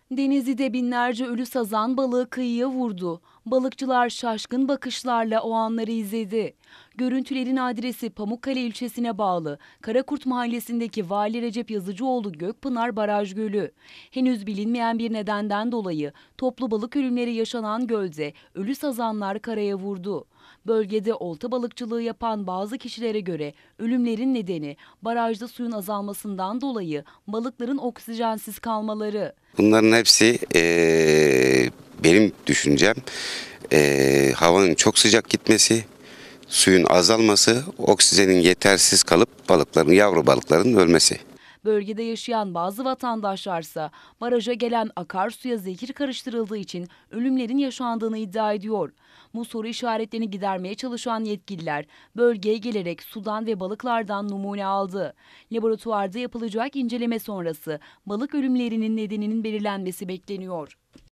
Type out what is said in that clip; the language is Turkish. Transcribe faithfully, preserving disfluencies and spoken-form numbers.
Denizli'de binlerce ölü sazan balığı kıyıya vurdu. Balıkçılar şaşkın bakışlarla o anları izledi. Görüntülerin adresi Pamukkale ilçesine bağlı Karakurt mahallesindeki Vali Recep Yazıcıoğlu Gökpınar Baraj Gölü. Henüz bilinmeyen bir nedenden dolayı toplu balık ölümleri yaşanan gölde ölü sazanlar karaya vurdu. Bölgede olta balıkçılığı yapan bazı kişilere göre ölümlerin nedeni barajda suyun azalmasından dolayı balıkların oksijensiz kalmaları. Bunların hepsi eee, benim düşüncem eee, havanın çok sıcak gitmesi, suyun azalması, oksijenin yetersiz kalıp balıkların, yavru balıkların ölmesi. Bölgede yaşayan bazı vatandaşlarsa baraja gelen akarsuya zehir karıştırıldığı için ölümlerin yaşandığını iddia ediyor. Bu soru işaretlerini gidermeye çalışan yetkililer bölgeye gelerek sudan ve balıklardan numune aldı. Laboratuvarda yapılacak inceleme sonrası balık ölümlerinin nedeninin belirlenmesi bekleniyor.